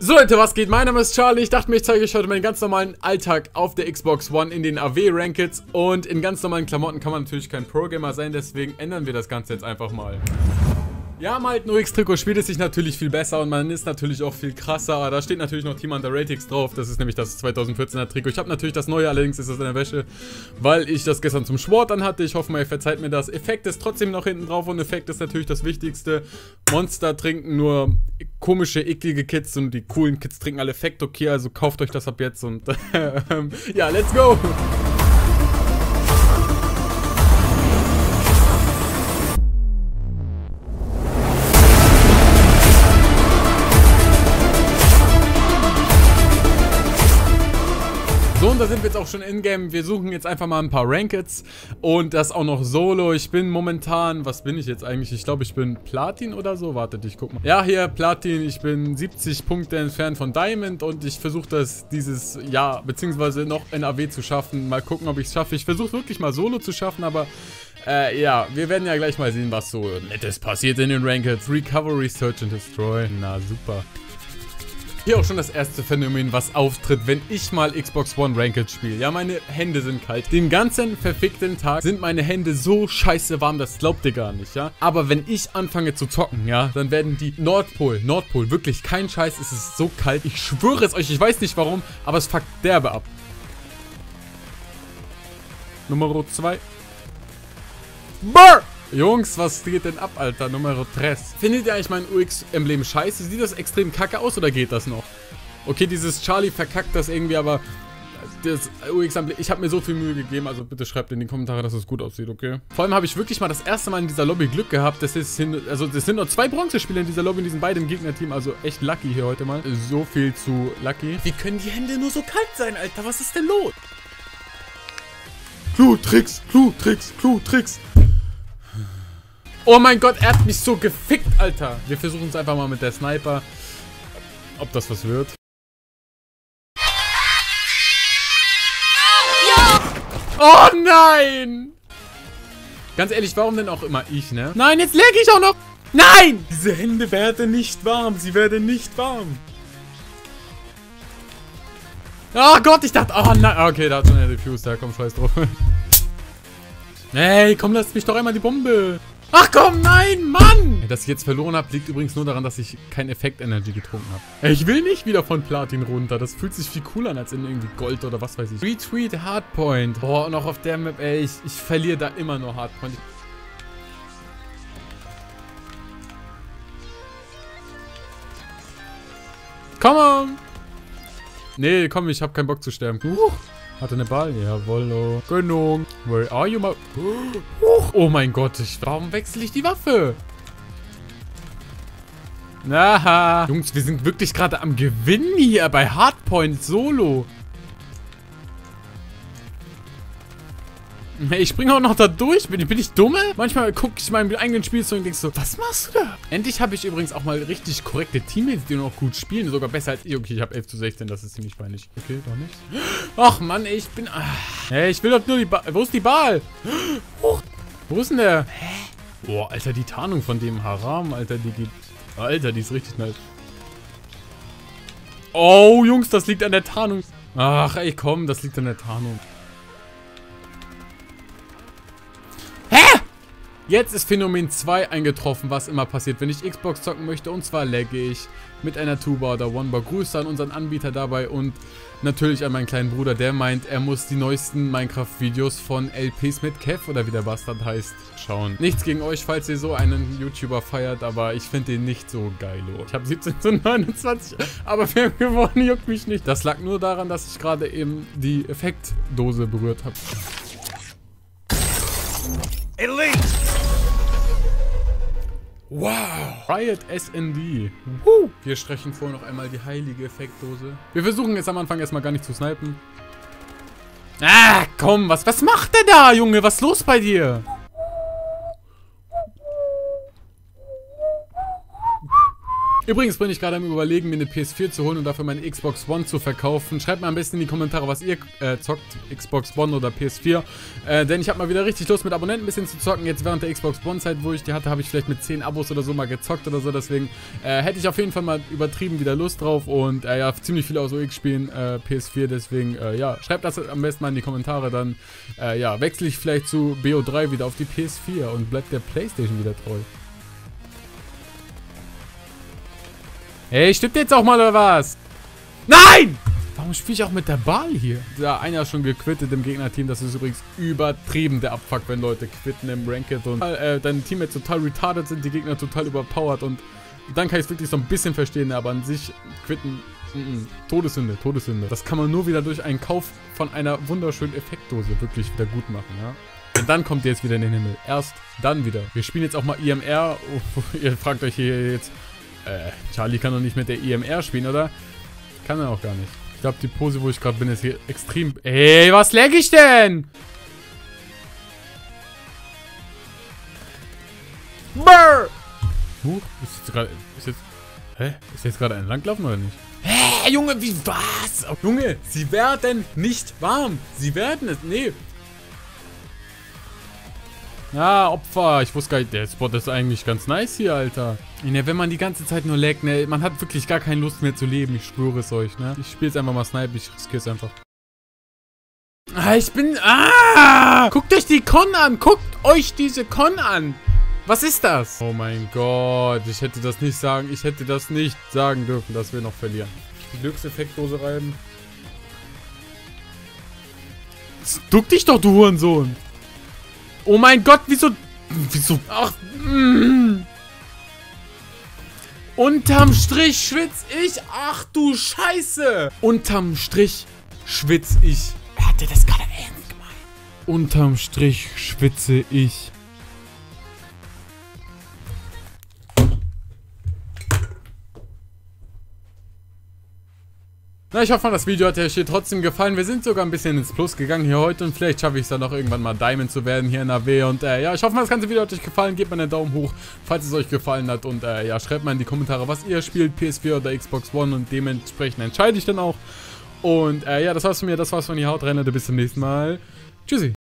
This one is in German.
So Leute, was geht? Mein Name ist Charlie. Ich dachte mir, ich zeige euch heute meinen ganz normalen Alltag auf der Xbox One in den AW-Rankeds. Und in ganz normalen Klamotten kann man natürlich kein Pro-Gamer sein, deswegen ändern wir das Ganze jetzt einfach mal. Ja, im alten UX-Trikot spielt es sich natürlich viel besser und man ist natürlich auch viel krasser. Aber da steht natürlich noch Team Underratings drauf. Das ist nämlich das 2014er Trikot. Ich habe natürlich das neue, allerdings ist das in der Wäsche, weil ich das gestern zum Sport anhatte. Ich hoffe mal, ihr verzeiht mir das. Effekt ist trotzdem noch hinten drauf und Effekt ist natürlich das Wichtigste. Monster trinken nur komische, eklige Kids und die coolen Kids trinken alle Effekt. Okay, also kauft euch das ab jetzt und ja, let's go! So, und da sind wir jetzt auch schon in-game. Wir suchen jetzt einfach mal ein paar Rankeds und das auch noch solo. Ich bin momentan, was bin ich jetzt eigentlich? Ich glaube, ich bin Platin oder so. Wartet, ich guck mal. Ja, hier, Platin. Ich bin 70 Punkte entfernt von Diamond und ich versuche das dieses Jahr, beziehungsweise noch in AW zu schaffen. Mal gucken, ob ich es schaffe. Ich versuche wirklich mal solo zu schaffen, aber ja, wir werden ja gleich mal sehen, was so Nettes passiert in den Rankeds. Recovery, Search and Destroy. Na, super. Hier auch schon das erste Phänomen, was auftritt, wenn ich mal Xbox One Ranked spiele. Ja, meine Hände sind kalt. Den ganzen verfickten Tag sind meine Hände so scheiße warm, das glaubt ihr gar nicht, ja. Aber wenn ich anfange zu zocken, ja, dann werden die Nordpol, wirklich, kein Scheiß, es ist so kalt. Ich schwöre es euch, ich weiß nicht warum, aber es fuckt derbe ab. Nummer 2. Brr! Jungs, was geht denn ab, Alter? Nummer 3. Findet ihr eigentlich mein UX-Emblem scheiße? Sieht das extrem kacke aus oder geht das noch? Okay, dieses Charlie verkackt das irgendwie, aber das UX-Emblem, ich habe mir so viel Mühe gegeben, also bitte schreibt in die Kommentare, dass es gut aussieht, okay? Vor allem habe ich wirklich mal das erste Mal in dieser Lobby Glück gehabt. Das sind nur 2 Bronzespieler in dieser Lobby, in diesen beiden Gegnerteam, also echt lucky hier heute mal. So viel zu lucky. Wie können die Hände nur so kalt sein, Alter? Was ist denn los? Clu-Tricks, Clu-Tricks, Clu-Tricks. Oh mein Gott, er hat mich so gefickt, Alter. Wir versuchen es einfach mal mit der Sniper. Ob das was wird. Oh nein! Ganz ehrlich, warum denn auch immer ich, ne? Nein, jetzt leg ich auch noch. Nein! Diese Hände werden nicht warm. Sie werden nicht warm. Oh Gott, ich dachte, oh nein. Okay, da hat schon der Defuse. Da komm, scheiß drauf. Hey, komm, lass mich doch einmal die Bombe. Ach komm, nein, Mann! Dass ich jetzt verloren habe, liegt übrigens nur daran, dass ich kein Effekt-Energy getrunken habe. Ich will nicht wieder von Platin runter. Das fühlt sich viel cooler an als in irgendwie Gold oder was weiß ich. Retweet Hardpoint. Boah, und auch auf der Map, ey, ich verliere da immer nur Hardpoint. Come on! Nee, komm, ich habe keinen Bock zu sterben. Hatte eine Ball? Jawollo. Genug. Where are you, ma... Oh mein Gott, warum wechsle ich die Waffe? Aha. Jungs, wir sind wirklich gerade am Gewinnen hier bei Hardpoint Solo. Hey, ich springe auch noch da durch. Bin ich dumme? Manchmal gucke ich meinem eigenen Spiel so und denke so, was machst du da? Endlich habe ich übrigens auch mal richtig korrekte Teammates, die noch gut spielen. Sogar besser als ich. Okay, ich habe 11:16, das ist ziemlich peinlich. Okay, doch nicht. Ach Mann, ich bin... Hey, ich will doch nur die Ball. Wo ist die Ball? Wo ist denn der? Hä? Boah, Alter, die Tarnung von dem Haram, Alter, die geht... Alter, die ist richtig nice. Oh, Jungs, das liegt an der Tarnung. Ach, ey, komm, das liegt an der Tarnung. Jetzt ist Phänomen 2 eingetroffen, was immer passiert, wenn ich Xbox zocken möchte. Und zwar lagge ich mit einer Tuba oder One-Bar. Grüße an unseren Anbieter dabei und natürlich an meinen kleinen Bruder, der meint, er muss die neuesten Minecraft-Videos von LPs mit Kev oder wie der Bastard heißt, schauen. Nichts gegen euch, falls ihr so einen YouTuber feiert, aber ich finde den nicht so geilo. Ich habe 17:29, aber wir haben gewonnen, juckt mich nicht. Das lag nur daran, dass ich gerade eben die Effektdose berührt habe. Elite! Wow! Riot SND. Wir streichen vor noch einmal die heilige Effektdose. Wir versuchen jetzt am Anfang erstmal gar nicht zu snipen. Ah, komm, was macht der da, Junge? Was ist los bei dir? Übrigens bin ich gerade am Überlegen, mir eine PS4 zu holen und dafür meine Xbox One zu verkaufen. Schreibt mir am besten in die Kommentare, was ihr zockt, Xbox One oder PS4. Denn ich habe mal wieder richtig Lust, mit Abonnenten ein bisschen zu zocken. Jetzt während der Xbox One-Zeit, wo ich die hatte, habe ich vielleicht mit 10 Abos oder so mal gezockt oder so. Deswegen hätte ich auf jeden Fall mal übertrieben wieder Lust drauf. Und ja, ziemlich viele aus OX spielen PS4. Deswegen, ja, schreibt das am besten mal in die Kommentare. Dann, ja, wechsle ich vielleicht zu BO3 wieder auf die PS4 und bleibt der PlayStation wieder treu. Hey, stimmt jetzt auch mal oder was? Nein! Warum spiele ich auch mit der Ball hier? Ja, einer ist schon gequittet im Gegnerteam. Das ist übrigens übertrieben der Abfuck, wenn Leute quitten im Ranked und deine Teammates total retarded sind, die Gegner total überpowered und dann kann ich es wirklich so ein bisschen verstehen, aber an sich quitten, Todessünde, Todessünde. Das kann man nur wieder durch einen Kauf von einer wunderschönen Effektdose wirklich wieder gut machen, ja? Und dann kommt ihr jetzt wieder in den Himmel. Erst dann wieder. Wir spielen jetzt auch mal IMR. Oh, ihr fragt euch hier jetzt... Charlie kann doch nicht mit der IMR spielen, oder? Kann er auch gar nicht. Ich glaube, die Pose, wo ich gerade bin, ist hier extrem... Ey, was lag ich denn? Brrr! Ist jetzt gerade... Ist jetzt gerade ein Langlaufen oder nicht? Hä, Junge, wie was? Oh, Junge, sie werden nicht warm. Sie werden es... Nee. Ah, Opfer. Ich wusste gar nicht, der Spot ist eigentlich ganz nice hier, Alter. Ne, wenn man die ganze Zeit nur laggt, ne, man hat wirklich gar keine Lust mehr zu leben. Ich schwöre es euch, ne. Ich spiele jetzt einfach mal Snipe, ich riskiere es einfach. Ah, ich bin... Ah! Guckt euch die Con an. Guckt euch diese Con an. Was ist das? Oh mein Gott, ich hätte das nicht sagen dürfen, dass wir noch verlieren. Die Glückseffektdose rein. Duck dich doch, du Hurensohn. Oh mein Gott, wieso? Ach, Unterm Strich schwitz ich. Ach du Scheiße. Unterm Strich schwitz ich. Hat der das gerade ernst gemeint? Unterm Strich schwitze ich. Na, ich hoffe mal, das Video hat euch hier trotzdem gefallen. Wir sind sogar ein bisschen ins Plus gegangen hier heute und vielleicht schaffe ich es dann auch irgendwann mal Diamond zu werden hier in AW. Und ja, ich hoffe mal, das ganze Video hat euch gefallen. Gebt mal einen Daumen hoch, falls es euch gefallen hat. Und ja, schreibt mal in die Kommentare, was ihr spielt, PS4 oder Xbox One. Und dementsprechend entscheide ich dann auch. Und ja, das war's von mir, das war's von hier. Haut rein, Leute, bis zum nächsten Mal. Tschüssi.